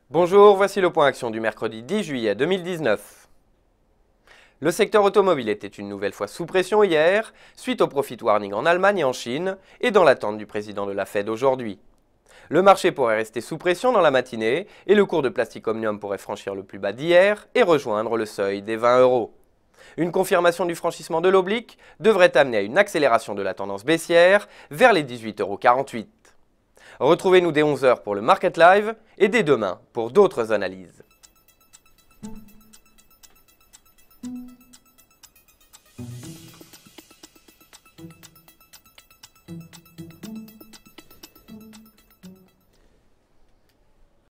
Bonjour, voici le point action du mercredi 10 juillet 2019. Le secteur automobile était une nouvelle fois sous pression hier, suite au profit warning en Allemagne et en Chine, et dans l'attente du président de la Fed aujourd'hui. Le marché pourrait rester sous pression dans la matinée, et le cours de Plastic Omnium pourrait franchir le plus bas d'hier et rejoindre le seuil des 20 euros. Une confirmation du franchissement de l'oblique devrait amener à une accélération de la tendance baissière vers les 18,48 €. Retrouvez-nous dès 11 h pour le Market Live et dès demain pour d'autres analyses.